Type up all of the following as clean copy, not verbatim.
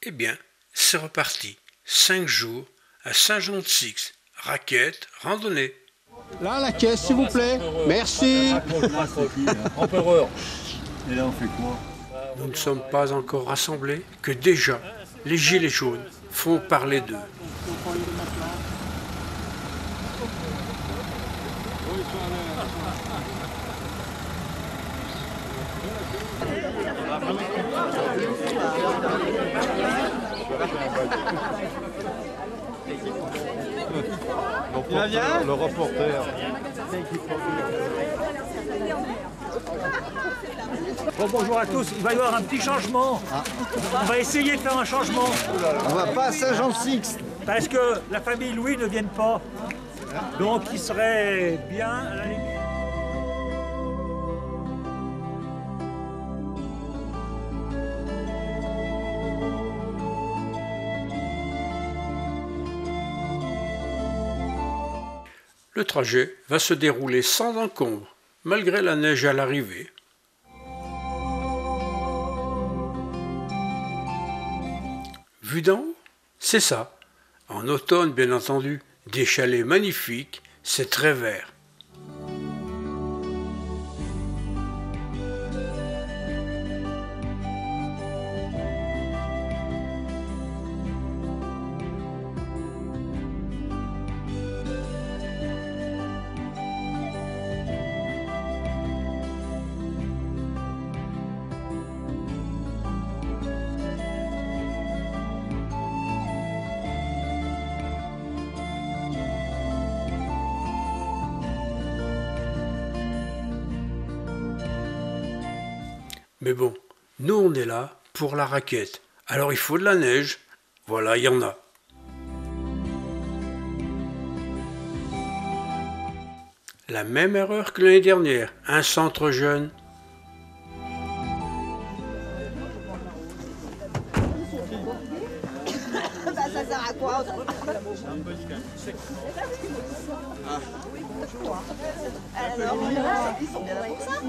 Eh bien, c'est reparti. 5 jours à Saint-Jean-de-Six. Raquette, randonnée. Là, la caisse, s'il vous plaît. Merci. Empereur. Et là, on fait quoi? Nous ne sommes pas encore rassemblés que déjà, les gilets jaunes font parler d'eux. Il va bien? Le reporter. Bon, bonjour à tous, il va y avoir un petit changement. On va essayer de faire un changement. On va pas à Saint-Jean-de-Six. Parce que la famille Louis ne vient pas. Donc il serait bien à la limite. Le trajet va se dérouler sans encombre, malgré la neige à l'arrivée. Vue d'en haut, c'est ça. En automne, bien entendu, des chalets magnifiques, c'est très vert. Mais bon, nous on est là pour la raquette. Alors il faut de la neige. Voilà, il y en a. La même erreur que l'année dernière, un centre jeune. Ça sert à quoi? Alors, ils sont bien là pour ça?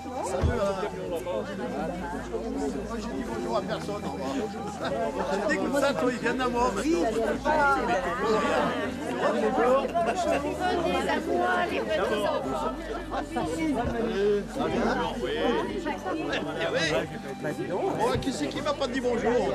J'ai dit bonjour à personne. Dès que ça, toi, ils viennent à moi. Qui c'est qui m'a pas dit bonjour?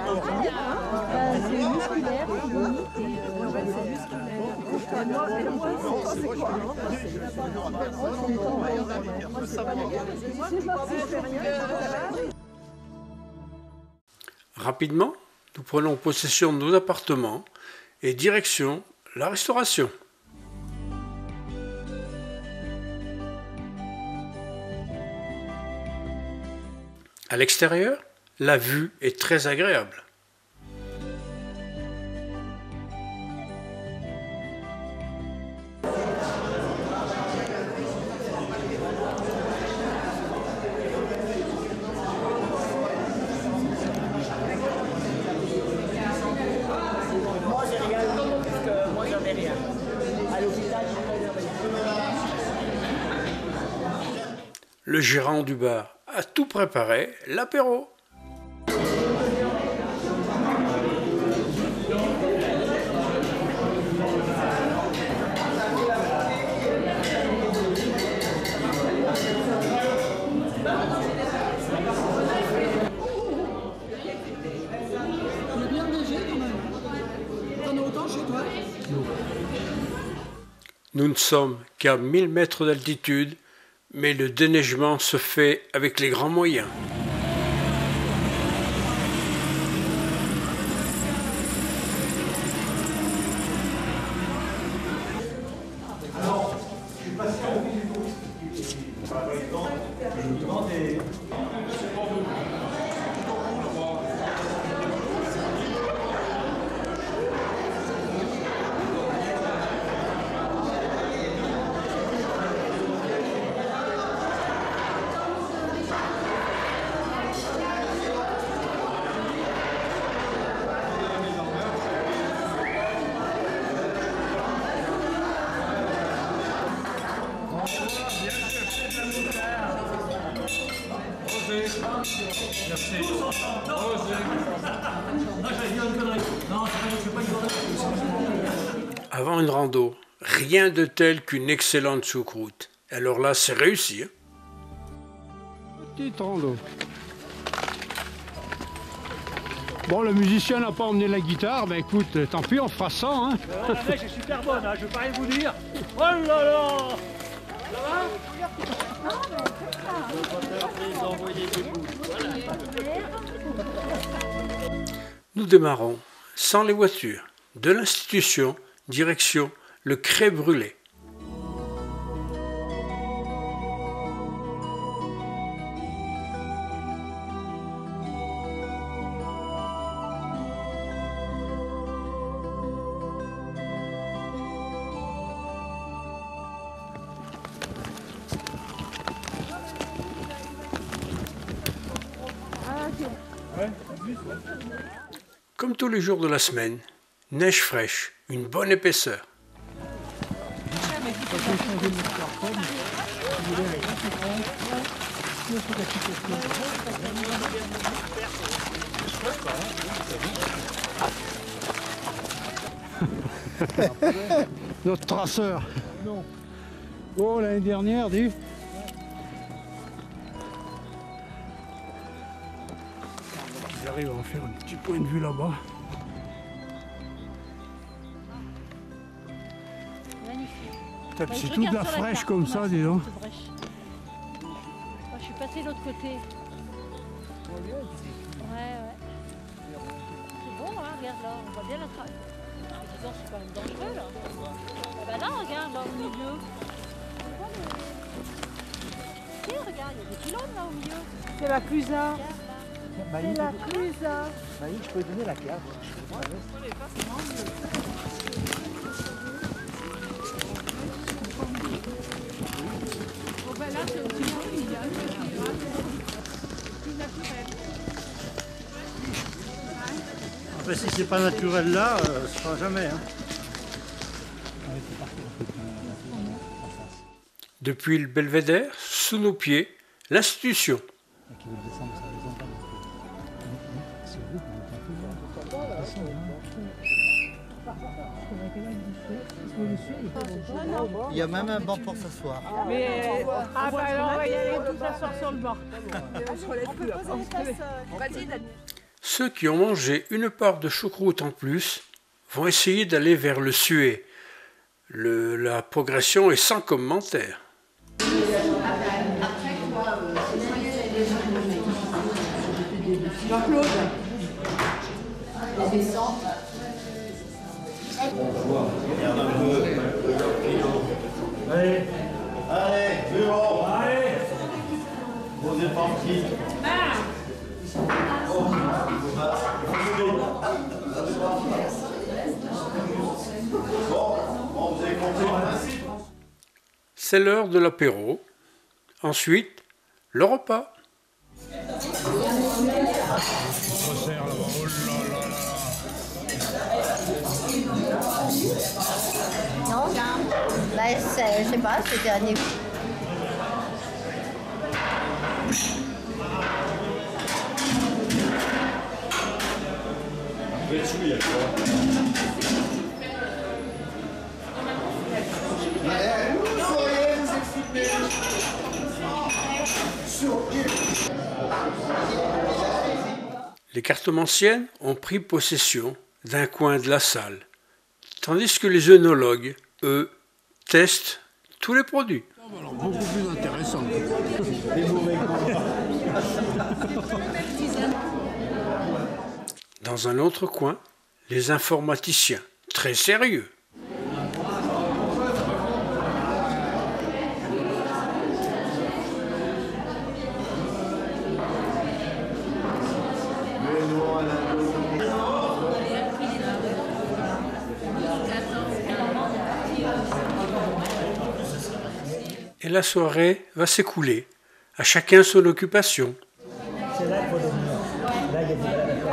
Rapidement, nous prenons possession de nos appartements et direction la restauration. À l'extérieur, la vue est très agréable. Le gérant du bar a tout préparé, l'apéro. Nous ne sommes qu'à 1000 mètres d'altitude, mais le déneigement se fait avec les grands moyens. Avant une rando, rien de tel qu'une excellente choucroute. Alors là, c'est réussi. Hein. Petite rando. Bon, le musicien n'a pas emmené la guitare, mais écoute, tant pis, on fera ça. Hein. La neige est super bonne, hein, je vais pas rien vous dire. Oh là là! Nous démarrons sans les voitures, de l'institution, direction le Cré Brûlé. Comme tous les jours de la semaine, neige fraîche, une bonne épaisseur. Notre traceur. Oh, l'année dernière, dis. J'arrive à en faire un petit point de vue là-bas. Magnifique. C'est tout de la fraîche comme ça, dis donc. Moi, je suis passé de l'autre côté. Ouais. C'est bon, hein, regarde là, on voit bien la trace. Dis donc, c'est quand même dangereux là. Ah bah là, regarde là au milieu. Si, regarde, il y a des pylônes là au milieu. C'est la Clusa. Maï, C'est la Clusa. Maï, je peux donner la carte. Après, si c'est pas naturel là, ce sera jamais. Hein. Depuis le belvédère, sous nos pieds, l'institution. Il y a même un banc pour s'asseoir. Mais ah bah alors on va y aller tout s'asseoir sur le banc. Ceux qui ont mangé une part de choucroute en plus vont essayer d'aller vers le suet. La progression est sans commentaire. Jean-Claude. Allez, c'est bon. Allez, on est parti. C'est l'heure de l'apéro. Ensuite, le repas. Non, bah, je sais pas, c'est dernier. Les cartomanciennes ont pris possession d'un coin de la salle, tandis que les œnologues, eux, testent tous les produits. Alors, beaucoup plus intéressant. Dans un autre coin, les informaticiens, très sérieux. Et la soirée va s'écouler, à chacun son occupation. C'est là qu'il faut dormir. Là, il y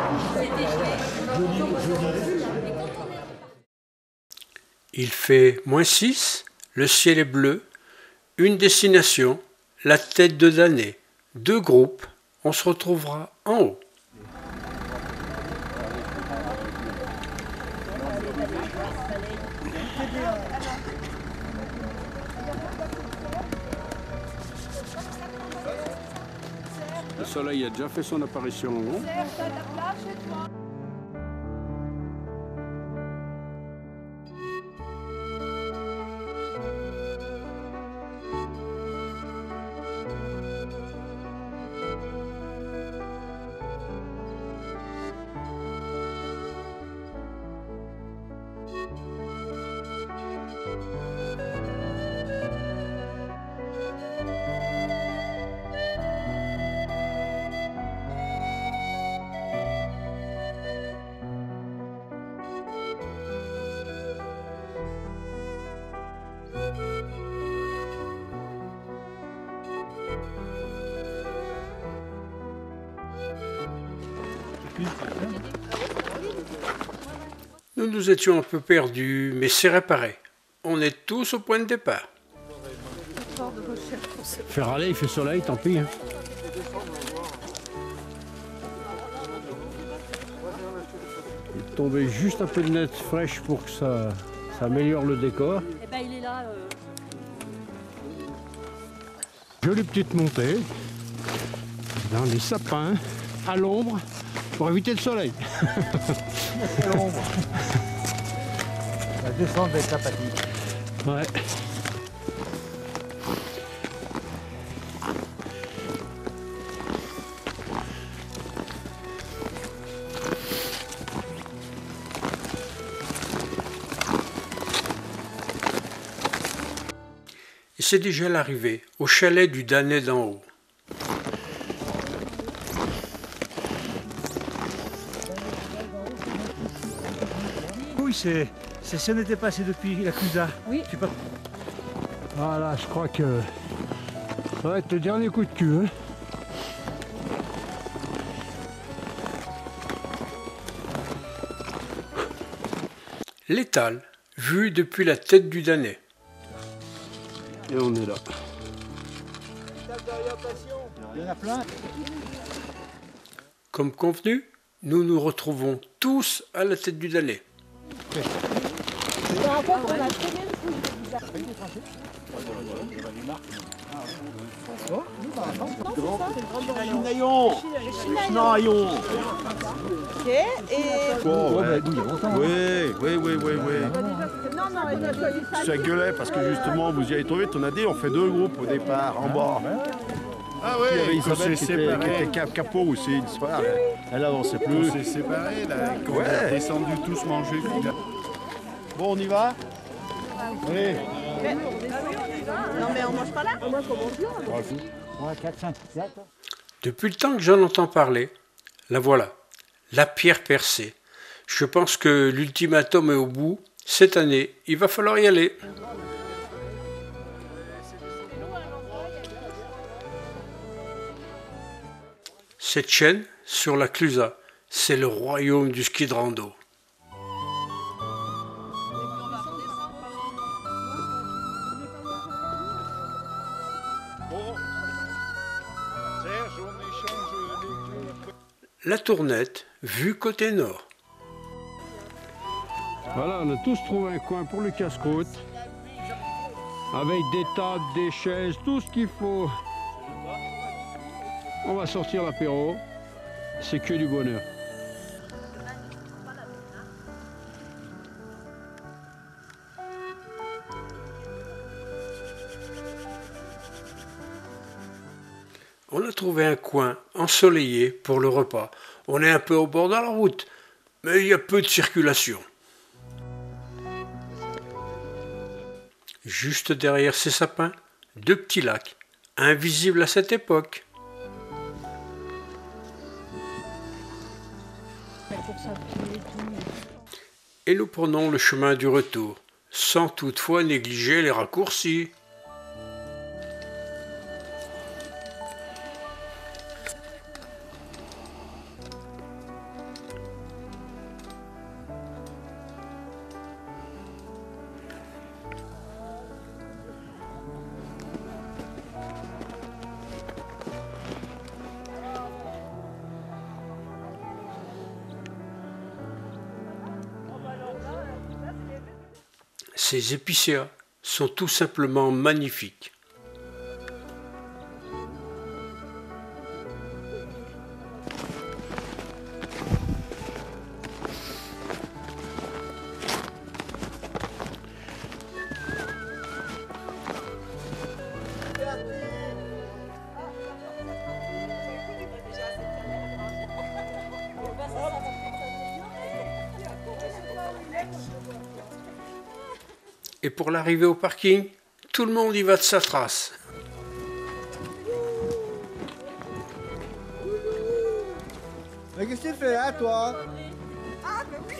a Il fait -6, le ciel est bleu, une destination, la tête de damné, 2 groupes, On se retrouvera en haut. Le soleil a déjà fait son apparition en haut. Nous nous étions un peu perdus, mais c'est réparé. On est tous au point de départ. Faire aller, il fait soleil, tant pis. Hein. Il est tombé juste un peu de neige fraîche pour que ça améliore le décor. Eh ben, il est là. Jolie petite montée dans les sapins, à l'ombre, pour éviter le soleil. L'ombre. La descente va être sympathique. Ouais. Et c'est déjà l'arrivée, au chalet du Danet d'en haut. Oui, c'est si on était passé depuis la Clusa. Oui. Je sais pas. Voilà, je crois que ça va être le dernier coup de cul. Hein. L'étal, vu depuis la tête du Danet. Et on est là. Il y en a plein. Comme convenu, nous nous retrouvons tous à la tête du Danet. Chinaillon. Chinaillon. Ok, et... Bon, ouais. Oui. Non, non, Ça gueulait parce que justement vous y avez trouvé, on a dit on fait deux groupes au départ en bas. Ah oui, il y avait Isabelle qui était capot aussi une soir. Elle avançait plus. On s'est séparés là, quand on est descendu tous manger. Bon, on y va? Oui. Non, mais on mange pas là? On mange là. 3, 4, 5, 7. Depuis le temps que j'en entends parler, la voilà, la pierre percée. Je pense que l'ultimatum est au bout. Cette année, il va falloir y aller. Cette chaîne, sur la Clusa, c'est le royaume du ski de rando. Serge, on échange les... La Tournette, vue côté nord. Voilà, on a tous trouvé un coin pour le casse-croûte. Avec des tables, des chaises, tout ce qu'il faut. On va sortir l'apéro. C'est que du bonheur. On a trouvé un coin ensoleillé pour le repas. On est un peu au bord de la route, mais il y a peu de circulation. Juste derrière ces sapins, deux petits lacs, invisibles à cette époque. Et nous prenons le chemin du retour, sans toutefois négliger les raccourcis. ces épicéas sont tout simplement magnifiques. Et pour l'arrivée au parking, tout le monde y va de sa trace. Mais qu'est-ce que tu fais là, toi? Ah, mais oui.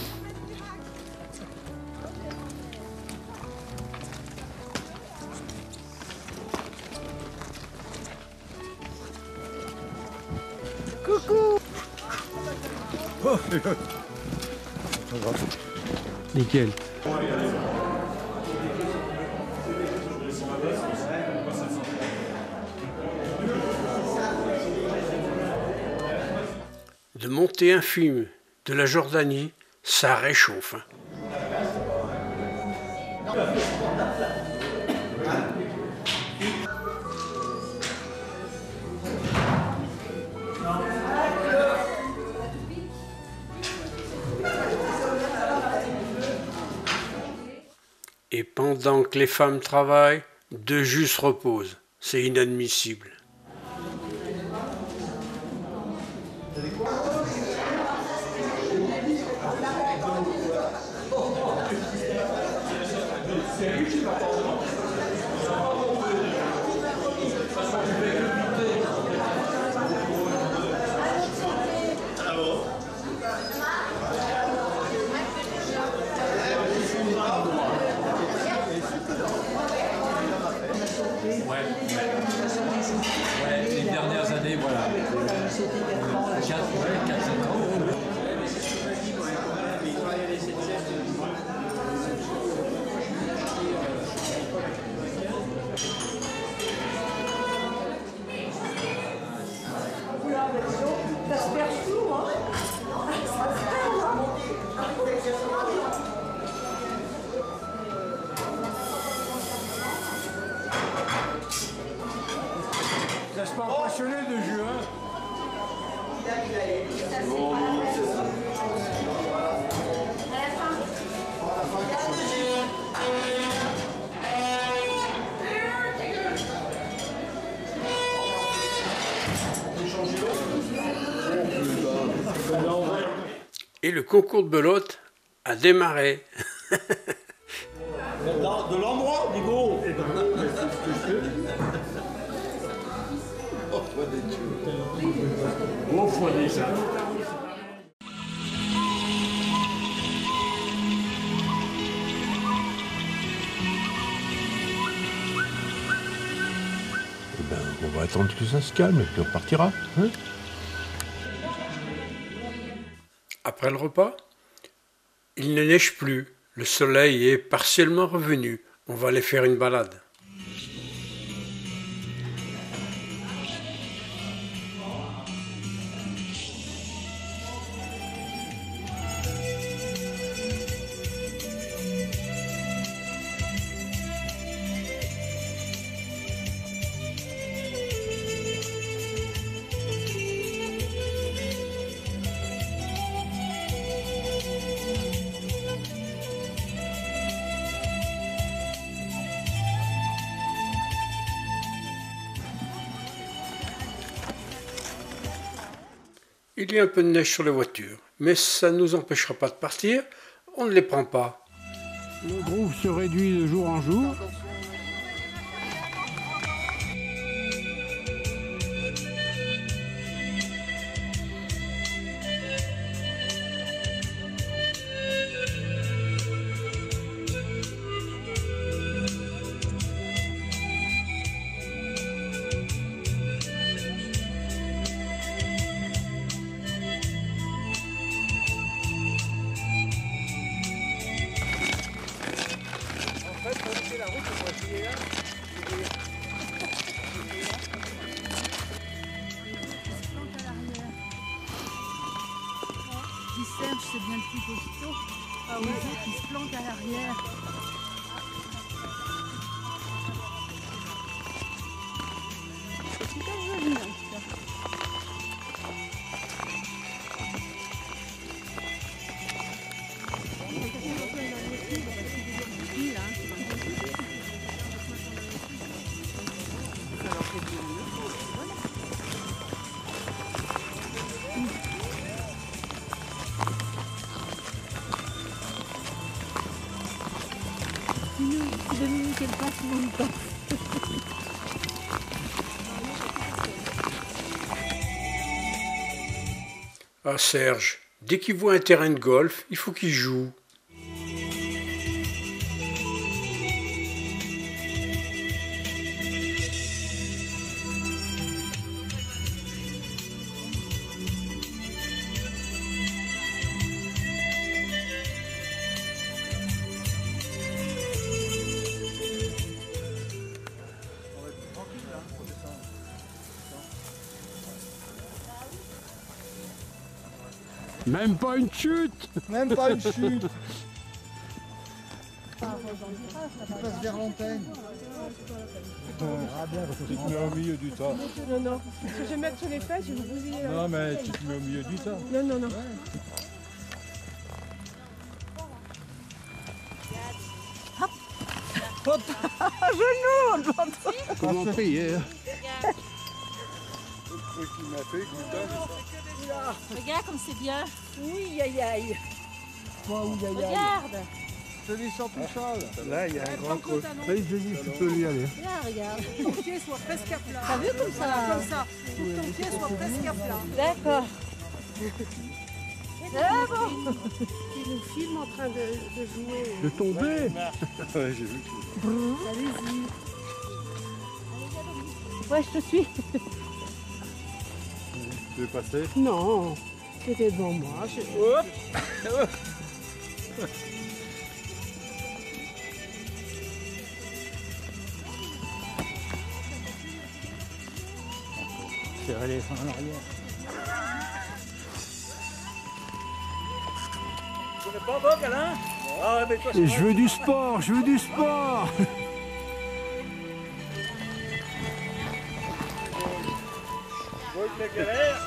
Coucou. Nickel. De monter un film de la Jordanie, ça réchauffe. Hein. Et pendant que les femmes travaillent, deux jus se reposent. C'est inadmissible. Ouais, les dernières années, voilà. 4-5 ans. Ça se perd tout, hein. Laisse pas impressionner de jeu, hein. Et le concours de belote a démarré. De l'endroit, du gros. Au foie des ça. On va attendre que ça se calme et puis on partira. Hein? Après le repas, il ne neige plus. Le soleil est partiellement revenu. On va aller faire une balade. Il y a un peu de neige sur les voitures, mais ça ne nous empêchera pas de partir, on ne les prend pas. Le groupe se réduit de jour en jour. Serge, c'est bien le plus costaud. Ah oui, il se plante à l'arrière. super joli en tout cas. Si Dominique elle passe, tout le monde passe. Ah Serge, dès qu'il voit un terrain de golf, il faut qu'il joue. Même pas une chute. Même pas une chute. Tu passes vers l'antenne. Tu te mets au milieu du tas. Non, non. Si je vais mettre sur les fesses, je vais vous bousiller. Non, mais tu te mets au milieu du tas. Non, non, non. Hop. Hop. Genou. Comment prier? Regarde comme c'est bien. Oui, aïe, aïe. Regarde. Je dis sans poussage. Là, il y a un grand creux. Oui, je dis, tu peux y aller. Regarde. Ton pied soit presque à plat. T'as vu comme ça? Comme ça. Faut que ton pied soit presque à plat. D'accord. C'est bon. Il nous filme en train de jouer. De tomber. Ouais, j'ai vu. Allez-y. Ouais, je te suis. Tu veux passer? Non. C'était devant moi. Hop. C'est allé en arrière. Tu connais pas Bob, Alain? Ah, mais toi, Et je veux du sport, je veux du sport. Bob la galère.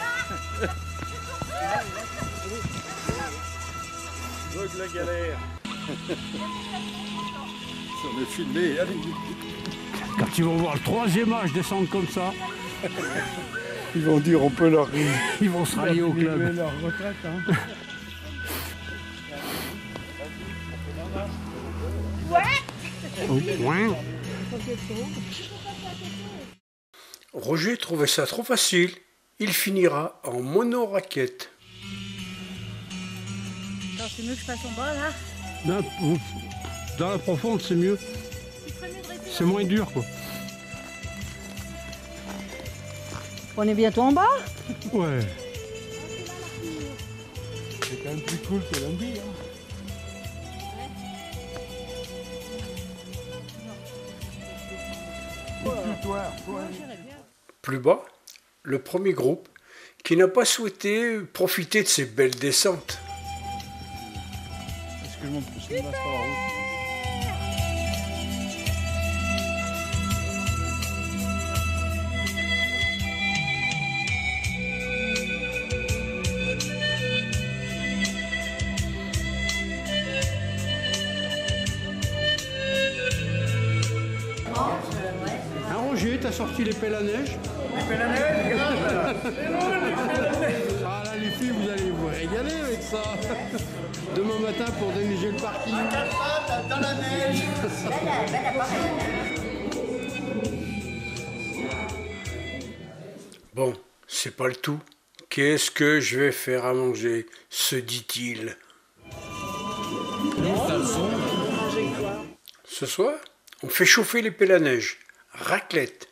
Bob la galère. On est filmé, allez. Quand ils vont voir le troisième âge descendre comme ça, Ils vont dire on peut leur ils vont se rallier au club. leur retraite. Hein. Ouais. Roger trouvait ça trop facile. Il finira en mono-raquette. Attends, c'est mieux que je passe en bas là. Dans la profonde, c'est mieux. C'est moins dur, quoi. On est bientôt en bas. Ouais. C'est quand même plus cool que lundi. Hein. Plus bas, le premier groupe qui n'a pas souhaité profiter de ces belles descentes. Est-ce que je me passe par la route? Roger, t'as sorti les pelles à neige? Les pelles à neige, regarde. Ah là, les filles, vous allez vous régaler avec ça. Demain matin pour déneiger le parking. Dans la neige. Bon, c'est pas le tout. Qu'est-ce que je vais faire à manger, se dit-il. Ce soir, on fait chauffer les pelles à neige. Raclette.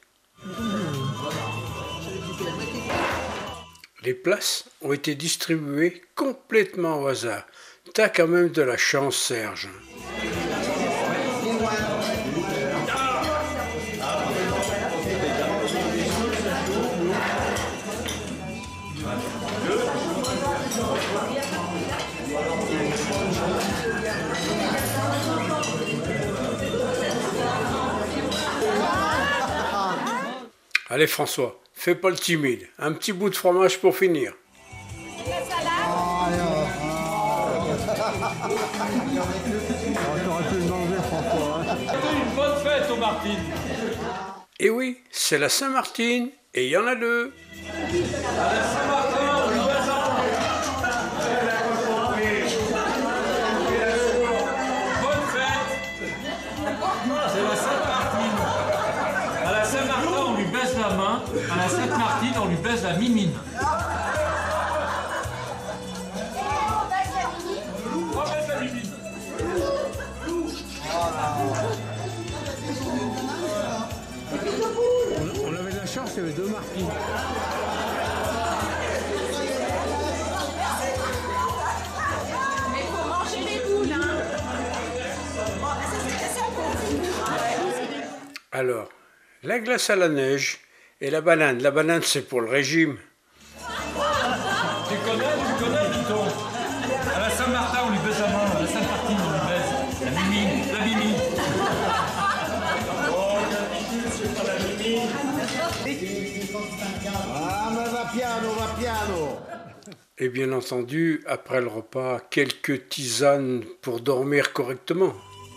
Les places ont été distribuées complètement au hasard. T'as quand même de la chance, Serge. Allez François, fais pas le timide. Un petit bout de fromage pour finir. T'aurais pu le manger, François. Une bonne fête aux Martines. Et oui, c'est la Saint-Martin et il y en a deux. À la Saint-Martin, on lui baise la main. À la Sainte-Martine, on lui baise la mimine. On avait de la chance, il y avait deux Martines. Mais il faut manger les boules, hein. Bon, ça c'est ça pour vous. Alors, la glace à la neige et la banane. La banane, c'est pour le régime. Tu connais, dit-on. À la Saint-Martin, on lui baise la main. À la Sainte-Martine, on lui baise la mimine. La mimine. Ah, ma va piano, va piano. Et bien entendu, après le repas, quelques tisanes pour dormir correctement.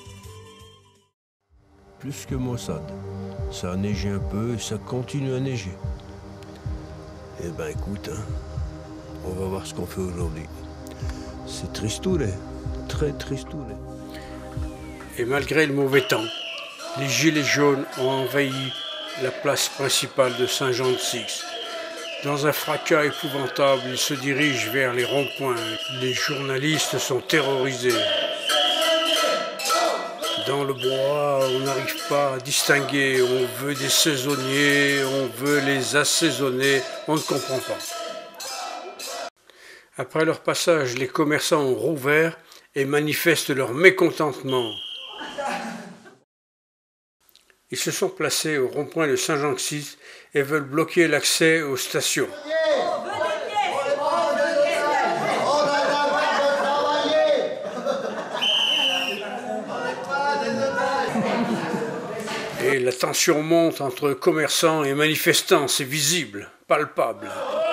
Plus que maussade. Ça a neigé un peu et ça continue à neiger. Eh ben écoute, hein, on va voir ce qu'on fait aujourd'hui. C'est tristoulé, très tristoulé. Et malgré le mauvais temps, les gilets jaunes ont envahi la place principale de Saint-Jean-de-Six. Dans un fracas épouvantable, ils se dirigent vers les ronds-points. Les journalistes sont terrorisés. Dans le bois, on n'arrive pas à distinguer. On veut des saisonniers, on veut les assaisonner, on ne comprend pas. Après leur passage, les commerçants ont rouvert et manifestent leur mécontentement. Ils se sont placés au rond-point de Saint-Jean-de-Six et veulent bloquer l'accès aux stations. Et la tension monte entre commerçants et manifestants, c'est visible, palpable.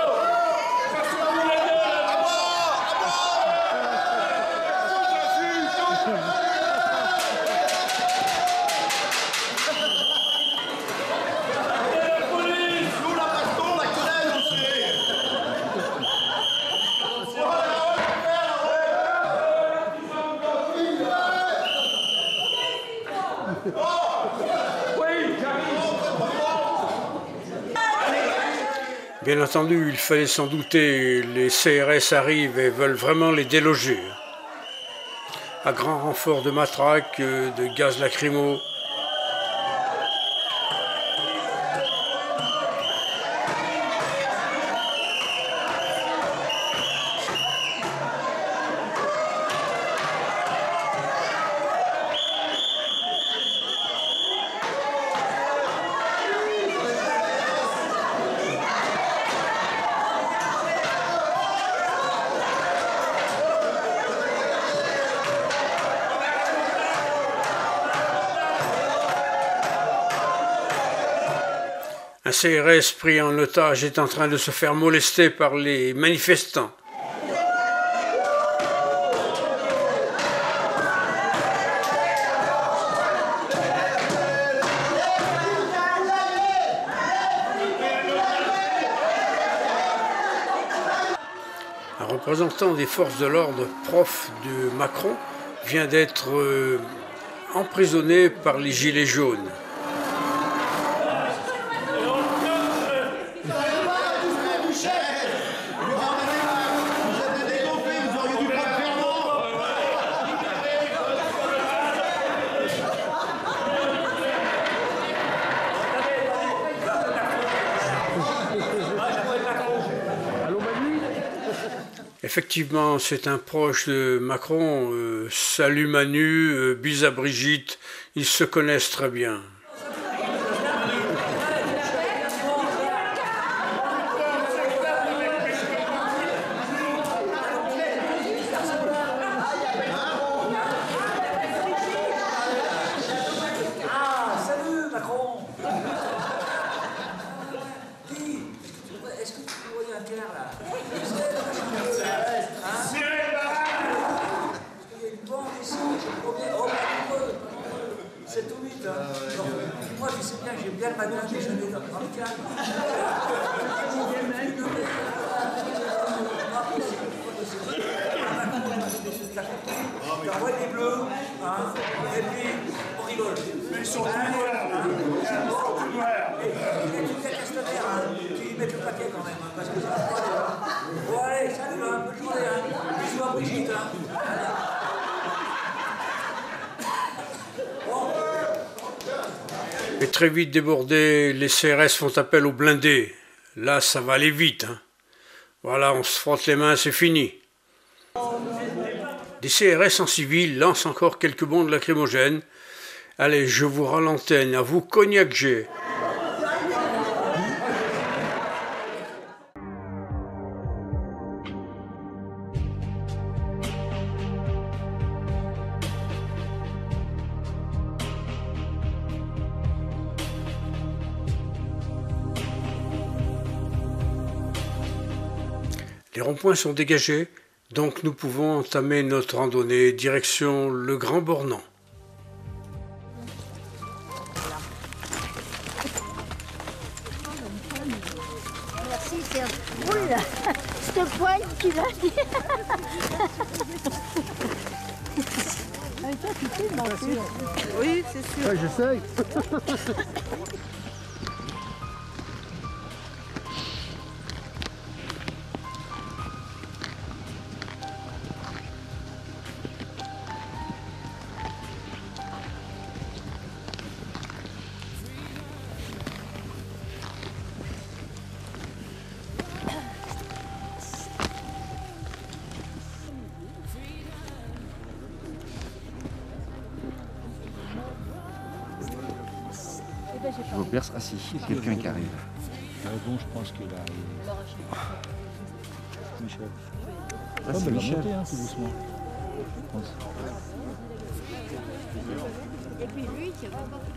Bien entendu, il fallait s'en douter, les CRS arrivent et veulent vraiment les déloger. À grand renfort de matraques, de gaz lacrymo. Un CRS pris en otage est en train de se faire molester par les manifestants. Un représentant des forces de l'ordre, prof de Macron, vient d'être emprisonné par les gilets jaunes. Effectivement, c'est un proche de Macron. Salut Manu, bis à Brigitte, ils se connaissent très bien. On envoie des bleus, hein, et puis on rigole. Mais ils sont tous noirs, hein. Ils sont tous noirs. Et tu détestes le maire, hein. Tu y mets le paquet quand même, hein, parce que ça va pas aller, hein. Bon allez, salut, hein, bonne journée, hein. Bisous à Brigitte, hein. Et très vite débordés, les CRS font appel aux blindés. Là, ça va aller vite, hein. Voilà, on se frotte les mains, c'est fini. Des CRS en civil lancent encore quelques bombes lacrymogènes. Allez, je vous rends l'antenne, à vous Cognac G. Les ronds-points sont dégagés, donc nous pouvons entamer notre randonnée direction le Grand Bornand. Merci, c'est un... Oula, cette poigne qui l'a dit. Avec toi, tu filmes en plus. Oui, c'est sûr. Ouais, j'essaye. Je vous perce. Ah si, il y a quelqu'un qui arrive. Bon, je pense qu'il a... Michel. Ah, c'est Michel. Monter, hein, tout doucement. Je pense. Et puis lui, qui va pas...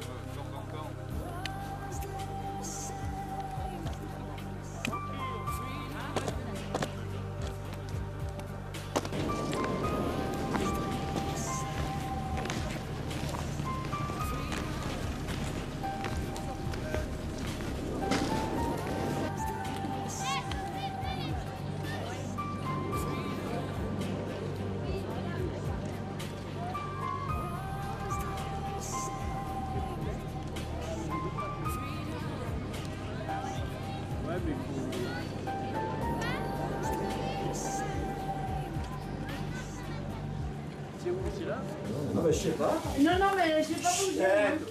Non, mais je sais pas. Non, non, mais je sais pas bouger.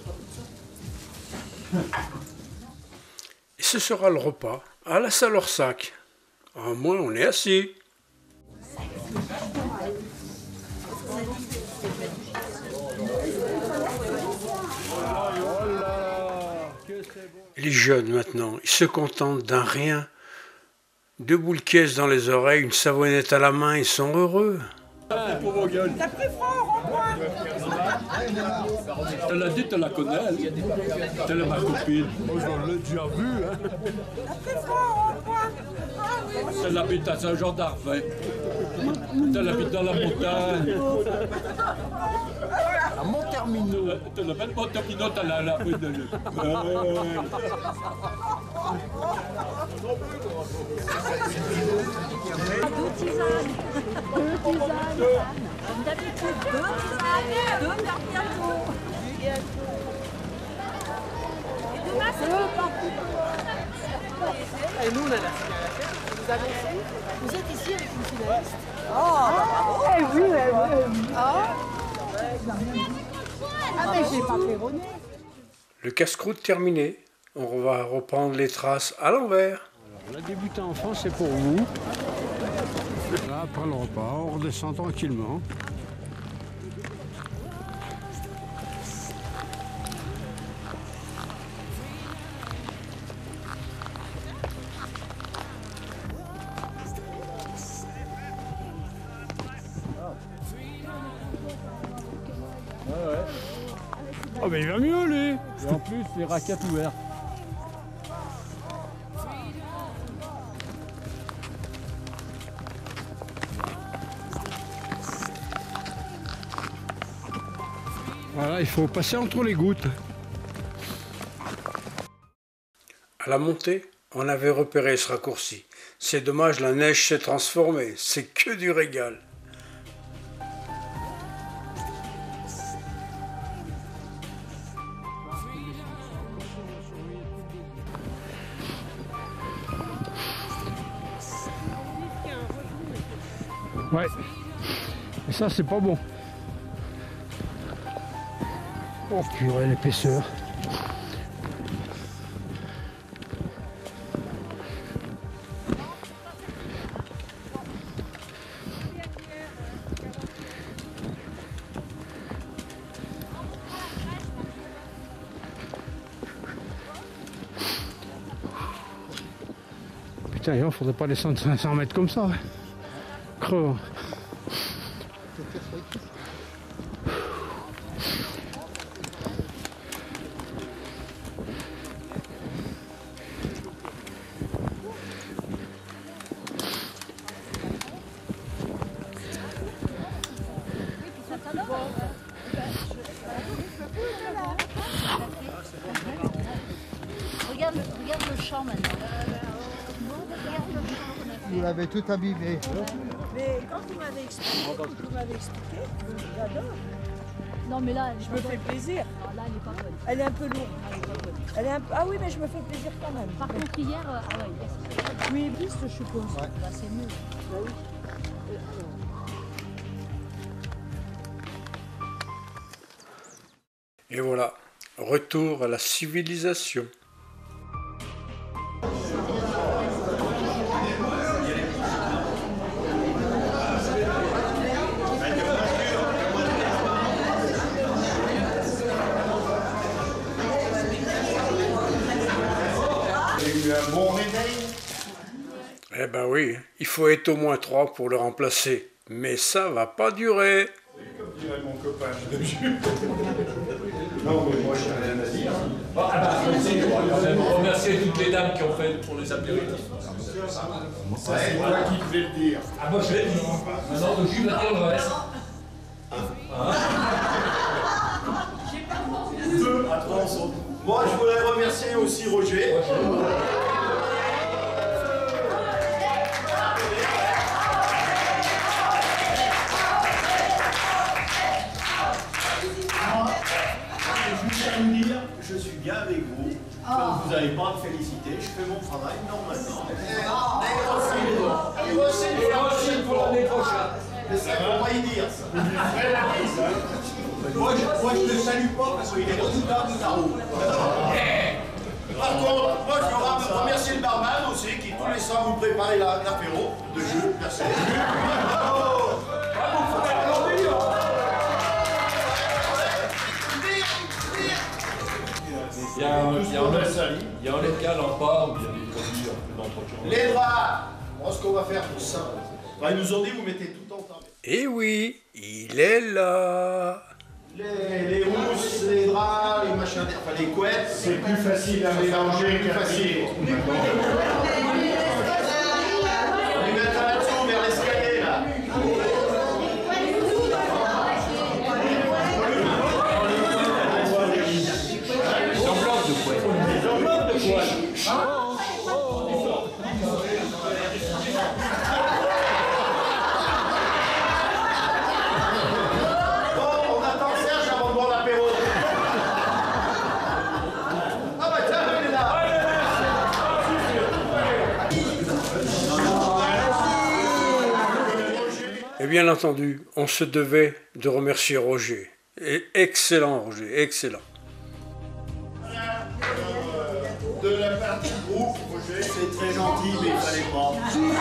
Et ce sera le repas à la salle Orsac. À moins on est assis. Les jeunes maintenant, ils se contentent d'un rien. Deux boules caisses dans les oreilles, une savonnette à la main, ils sont heureux. T'as pris froid au rond-point. Elle l'a dit, tu la connais, elle est ma copine. Moi, je l'ai déjà vue. Hein. T'as pris froid au rond-point. Ah oui. Elle habite à Saint-Jean d'Arvey. Elle habite dans la montagne. À Montermino. Tu l'appelles Montermino, t'as la rue de l'île. Deux tisanes. Comme d'habitude, deux tisanes, deux vers bientôt. Et demain, c'est deux partout. Et nous, on a la cigarette. Vous annoncez. Vous êtes ici avec une finaliste. Oh, bravo. Eh oui, oui. Ah, mais j'ai pas ferronné. Le casse-croûte terminé. On va reprendre les traces à l'envers. La débutée en France, c'est pour vous. Là, après le repas, on redescend tranquillement. Oh ben il va mieux lui. Et en plus, les raquettes ouvertes. Voilà, il faut passer entre les gouttes. la montée, on avait repéré ce raccourci. C'est dommage, la neige s'est transformée. C'est que du régal. Ouais. Et ça, c'est pas bon. Oh purée, l'épaisseur. Putain, il faudrait pas descendre 500 mètres comme ça. Creux. Regarde le champ maintenant. Vous l'avez tout abîmé. Mais quand vous m'avez expliqué, j'adore. Non mais là, Je me fais plaisir. Non, là, elle est pas bonne. Elle est un peu lourde. Elle est un peu... Ah oui, mais je me fais plaisir quand même. Par contre, hier, ah ouais, yes. Oui, bis, je suppose. Bah, c'est mieux. Bah oui. Et voilà, retour à la civilisation. Un bon réveil. Eh ben oui, il faut être au moins 3 pour le remplacer. Mais ça va pas durer. Comme dirait mon copain, je le jure. Non, mais moi, je n'ai rien à dire. On remercier toutes les dames qui ont fait pour les apéritifs. Ça, c'est moi qui voulais le dire. Ah, moi je l'ai dit. Maintenant, donc, je vais dire le reste. Attention. Moi, je voudrais remercier aussi Roger. Je suis bien avec vous. Donc vous n'allez pas me féliciter. Je fais mon travail normalement. Et aussi pour l'année prochaine. Mais ça ne faut pas y dire ça. Moi, je ne le salue pas parce qu'il est redoutable, Tarot. Par contre, moi, je veux remercier le barman aussi qui tous les soirs vous préparez l'apéro de jeu. Merci. Il y a un local en bas où il y a des produits un peu d'entretien. Les draps, moi, ce qu'on va faire pour ça, ils nous ont dit vous mettez tout en temps. Et oui, il est là. Les housses, les draps, les machins, enfin les couettes. C'est plus facile à mélanger que facile. On les met là-dessous vers l'escalier là. Des enveloppes de couettes. Des enveloppes de couettes. Et bien entendu, on se devait de remercier Roger. Et excellent Roger, excellent. De la partie du groupe, Roger, c'est très gentil, mais il fallait pas.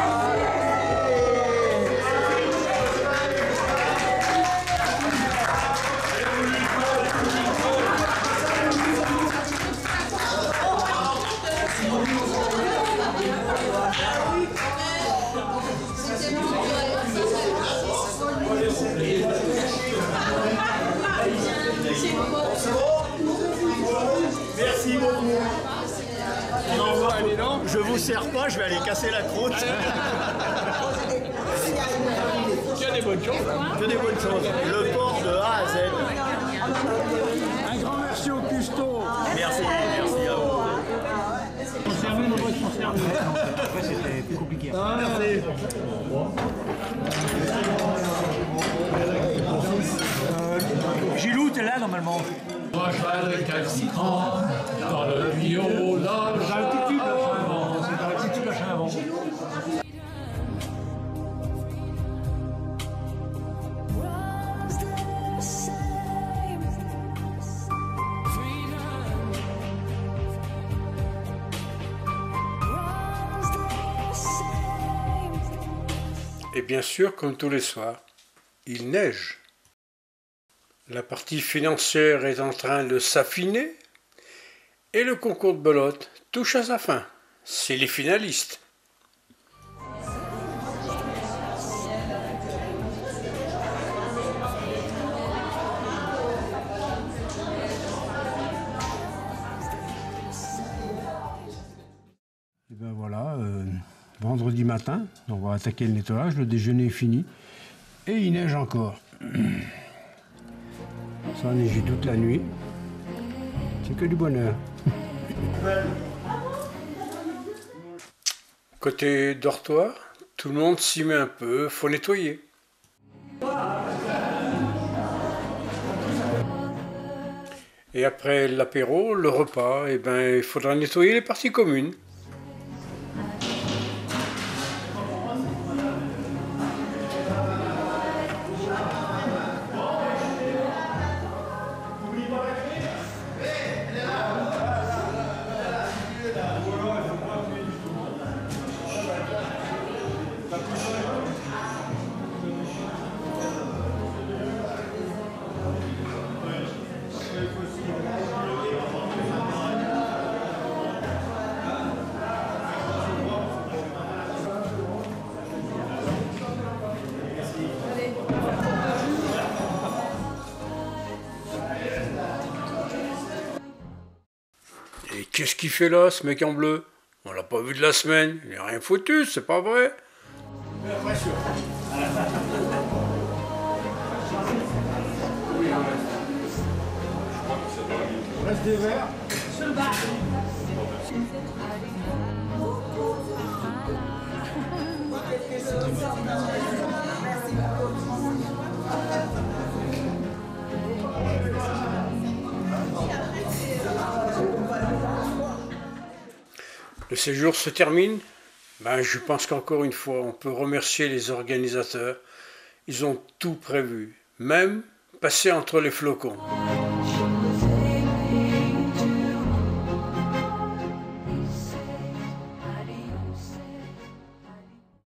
Merci beaucoup. Je vous sers pas, je vais aller casser la croûte. Que des bonnes choses. Que des bonnes choses. Le port de A à Z. Un grand merci au cuistot. Merci à vous. Après c'était plus compliqué. Gilou, t'es là normalement. Moi, je vais récalcitrant dans le violage. C'est dans l'altitude lâcher un vent. Et bien sûr, comme tous les soirs, il neige. La partie financière est en train de s'affiner et le concours de belote touche à sa fin. C'est les finalistes. Et ben voilà, vendredi matin, on va attaquer le nettoyage, le déjeuner est fini et il neige encore. Ça a neigé toute la nuit, c'est que du bonheur. Côté dortoir, tout le monde s'y met un peu, faut nettoyer. Et après l'apéro, le repas, eh ben, il faudra nettoyer les parties communes. Et qu'est-ce qu'il fait là, ce mec en bleu? On l'a pas vu de la semaine, il n'a rien foutu, c'est pas vrai? Reste des verres. Sur le bas. Le séjour se termine. Ben, je pense qu'encore une fois, on peut remercier les organisateurs. Ils ont tout prévu, même passer entre les flocons.